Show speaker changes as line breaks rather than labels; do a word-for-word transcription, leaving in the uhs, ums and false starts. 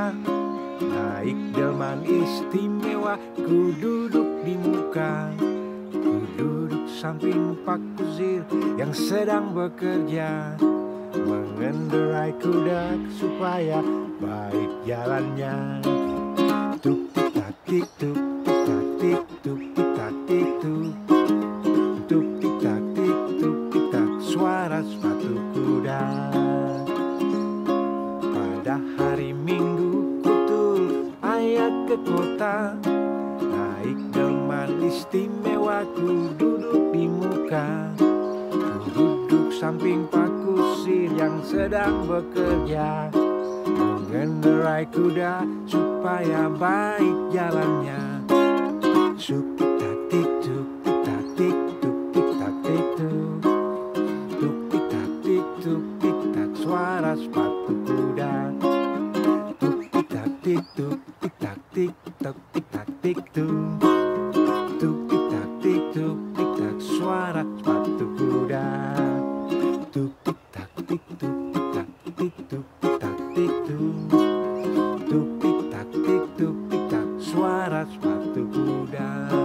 kota, naik delman istimewa, ku duduk di muka. Ku duduk samping Pak Kusir yang sedang bekerja, mengendarai kuda supaya baik jalannya. Tuk tak tik tuk tak tik tuk tak tik tuk tuk tak tik tuk tak, suara sepatu kuda. Pada hari Minggu kutul ayah ke kota, naik delman istimewa, ku duduk di muka. Ku duduk samping Pak Kusir yang sedang bekerja, mengendarai kuda supaya baik jalannya. Suk tak tik tuk tak tik tuk tak tik tuk tuk tak tik tuk tak, suara sepatu kuda. Tuk tak tik tuk tak tik tuk tak tik tuk tuk tak tik tuk tak, suara sepatu kuda. Tuk tak tik tuk tak tik tuk tak tik tuk tuk tak tik tuk tak, suara sepatu kuda.